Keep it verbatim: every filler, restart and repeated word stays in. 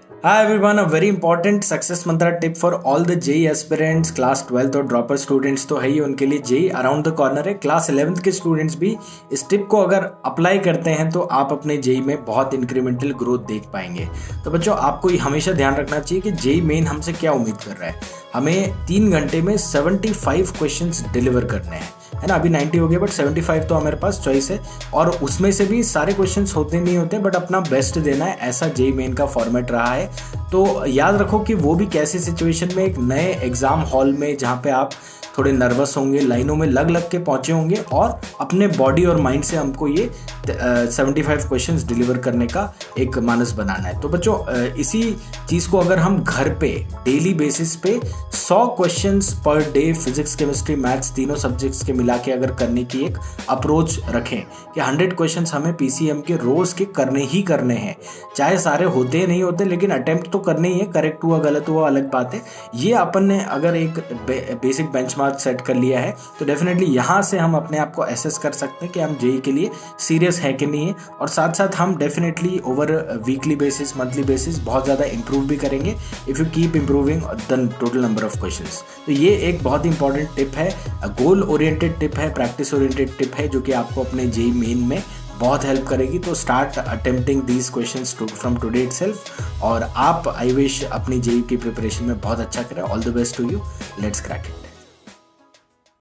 Hi everyone, a very important success mantra tip for all the J E E aspirants, class twelfth और dropper students तो है ही, उनके लिए J E E around the corner है। Class eleventh के students भी इस टिप को अगर अप्लाई करते हैं तो आप अपने J E E में बहुत इंक्रीमेंटल ग्रोथ देख पाएंगे। तो बच्चों, आपको हमेशा ध्यान रखना चाहिए कि J E E मेन हमसे क्या उम्मीद कर रहा है। हमें तीन घंटे में पचहत्तर क्वेश्चंस डिलीवर करने हैं, है ना। अभी नब्बे हो गए बट पचहत्तर तो हमारे पास चॉइस है, और उसमें से भी सारे क्वेश्चंस होते नहीं होते, बट अपना बेस्ट देना है। ऐसा J E E मेन का फॉर्मेट रहा है। तो याद रखो कि वो भी कैसी सिचुएशन में, एक नए एग्जाम हॉल में जहाँ पे आप थोड़े नर्वस होंगे, लाइनों में लग लग के पहुंचे होंगे, और अपने बॉडी और माइंड से हमको ये पचहत्तर क्वेश्चंस डिलीवर करने का एक मानस बनाना है। तो बच्चों, इसी चीज़ को अगर हम घर पे डेली बेसिस पे सौ questions per day physics, chemistry, maths तीनों सब्जेक्ट्स के मिला के अगर करने की एक अप्रोच रखें कि सौ क्वेश्चंस हमें पीसीएम के रोज के करने ही करने हैं, चाहे सारे होते नहीं होते, लेकिन अटेम्प्ट तो करने ही है। करेक्ट हुआ गलत हुआ अलग बात है। ये अपन ने अगर एक बेसिक बेंचमार्क सेट कर लिया है तो डेफिनेटली यहाँ से हम अपने आप को एसेस कर सकते हैं कि हम जेई के लिए सीरियस है कि नहीं है, और साथ साथ हम definitely over weekly basis, monthly basis बहुत ज़्यादा इंप्रूव भी करेंगे if you keep improving the total number of questions. तो ये एक बहुत ही इंपॉर्टेंट टिप है, गोल ओरिएंटेड टिप है, प्रैक्टिस ओरिएंटेड टिप है, जो कि आपको अपने जेई मेन में बहुत हेल्प करेगी। तो start attempting these questions from today itself, और आप आई विश अपनी जेई की प्रिपरेशन में बहुत अच्छा करें। All the best to you, let's crack it.